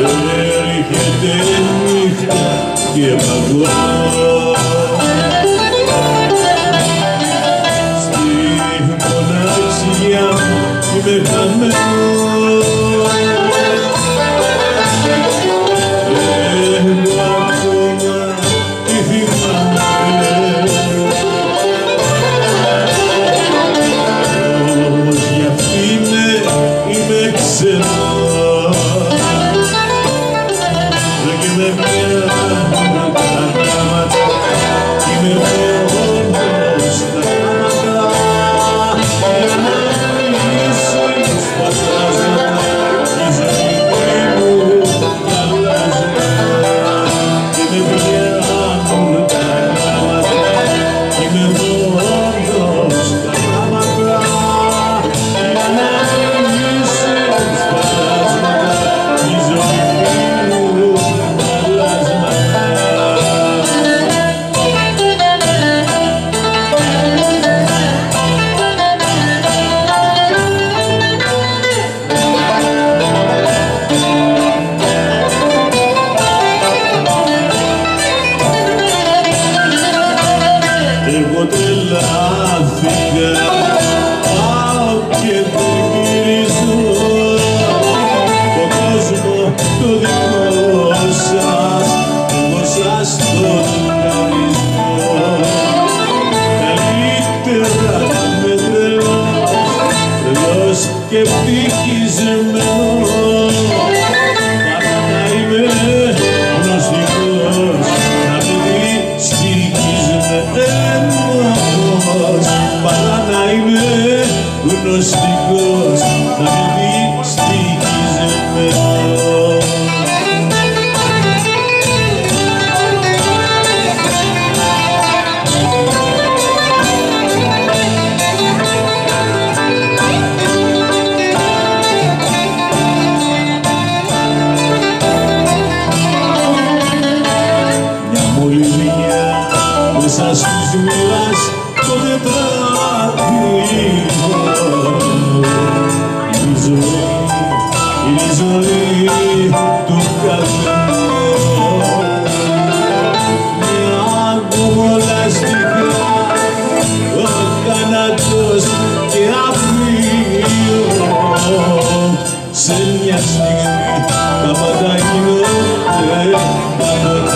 έρχεται νύχτα και παγώ στη μοναξιά είμαι χαμένος. Εγώ ακόμα τι θυμάμαι, όμως για αυτήν είμαι ξενός. Και με μια καρδάματα είμαι μόνος στα γράμματα για να λύσεις φαντάσματα η ζωή μου να αλλάζει. Και με μια καρδάματα είμαι μόνος στα γράμματα για να λύσεις φαντάσματα η ζωή μου. Εγώ τρελάθηκα, πάω και δεν γυρίζω τον κόσμο το δικό σας, εγώ σας τον χαρίζω. Καλύτερα να είμαι τρελός και ευτυχισμένος παρά να είμαι γνωστικός, να με δυστυχισμένος, παρά να είμαι γνωστικός, να με δυστυχισμένος. Μέσα στους μοίρας το τετράδιο είναι η ζωή του καθενός. Μια κομμολαστικά ο θάνατος και αύριο σε μια στιγμή τα πάντα γίνονται